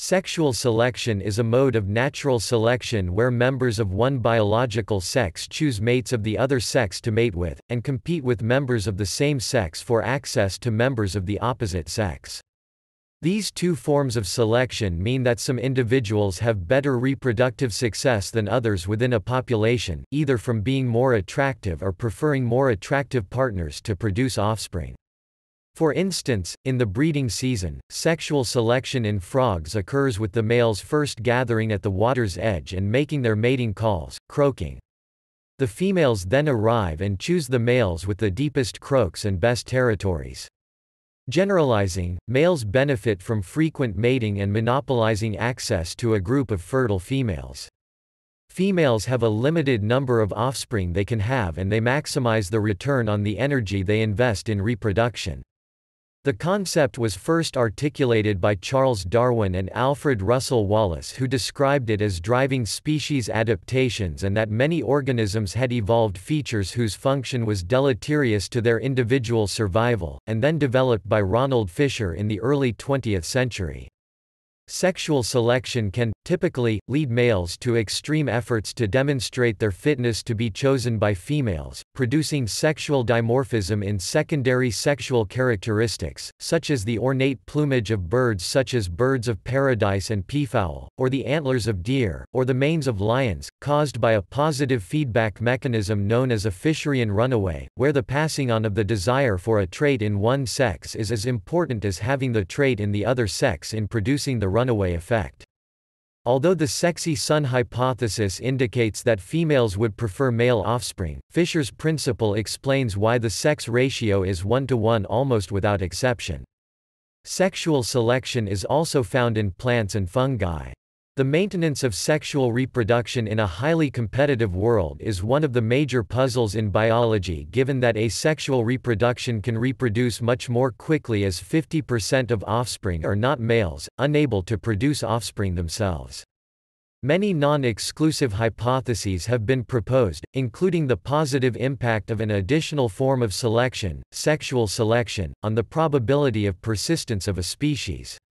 Sexual selection is a mode of natural selection where members of one biological sex choose mates of the other sex to mate with, and compete with members of the same sex for access to members of the opposite sex. These two forms of selection mean that some individuals have better reproductive success than others within a population, either from being more attractive or preferring more attractive partners to produce offspring. For instance, in the breeding season, sexual selection in frogs occurs with the males first gathering at the water's edge and making their mating calls, croaking. The females then arrive and choose the males with the deepest croaks and best territories. Generalizing, males benefit from frequent mating and monopolizing access to a group of fertile females. Females have a limited number of offspring they can have, and they maximize the return on the energy they invest in reproduction. The concept was first articulated by Charles Darwin and Alfred Russel Wallace, who described it as driving species adaptations and that many organisms had evolved features whose function was deleterious to their individual survival, and then developed by Ronald Fisher in the early 20th century. Sexual selection can, typically, lead males to extreme efforts to demonstrate their fitness to be chosen by females, producing sexual dimorphism in secondary sexual characteristics, such as the ornate plumage of birds such as birds of paradise and peafowl, or the antlers of deer, or the manes of lions, caused by a positive feedback mechanism known as a Fisherian runaway, where the passing on of the desire for a trait in one sex is as important as having the trait in the other sex in producing the runaway effect. Although the sexy son hypothesis indicates that females would prefer male offspring, Fisher's principle explains why the sex ratio is 1:1 almost without exception. Sexual selection is also found in plants and fungi. The maintenance of sexual reproduction in a highly competitive world is one of the major puzzles in biology, given that asexual reproduction can reproduce much more quickly as 50% of offspring are not males, unable to produce offspring themselves. Many non-exclusive hypotheses have been proposed, including the positive impact of an additional form of selection, sexual selection, on the probability of persistence of a species.